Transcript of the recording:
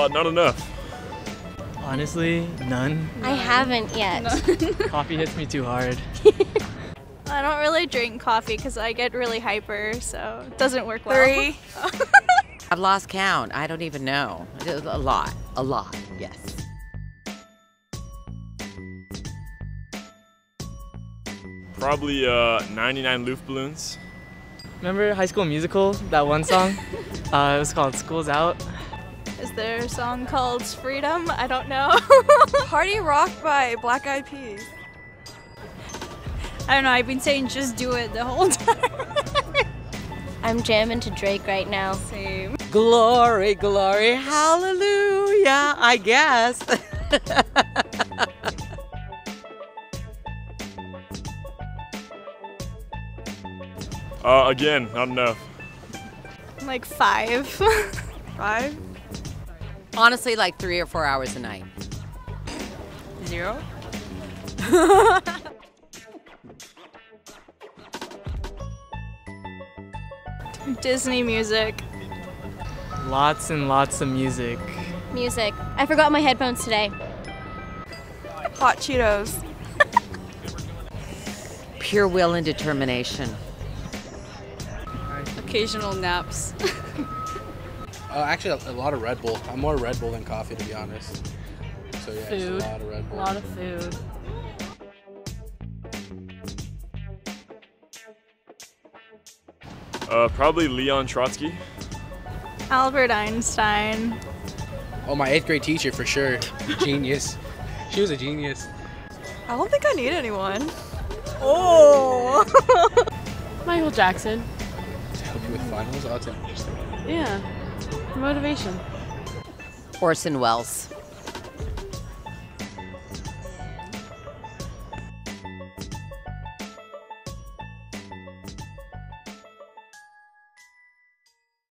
Not enough. Honestly, none. I haven't yet. Coffee hits me too hard. I don't really drink coffee because I get really hyper, so it doesn't work well. 3. I've lost count. I don't even know. A lot, yes. Probably 99 Loof balloons. Remember High School Musical, that one song? It was called School's Out. Is there a song called Freedom? I don't know. Party Rock by Black Eyed Peas. I don't know, I've been saying just do it the whole time. I'm jamming to Drake right now. Same. Glory, glory, hallelujah, I guess. Again, not enough. Like 5. 5? Honestly, like 3 or 4 hours a night. 0. Disney music. Lots and lots of music. Music. I forgot my headphones today. Hot Cheetos. Pure will and determination. Occasional naps. Actually, a lot of Red Bull. I'm more Red Bull than coffee, to be honest. So yeah, Food. Just a lot of Red Bull. A lot of food. Probably Leon Trotsky. Albert Einstein. Oh, my 8th grade teacher for sure. Genius. She was a genius. I don't think I need anyone. Oh! Michael Jackson. To help you with finals? Oh, that's interesting. Yeah. Motivation. Orson Welles.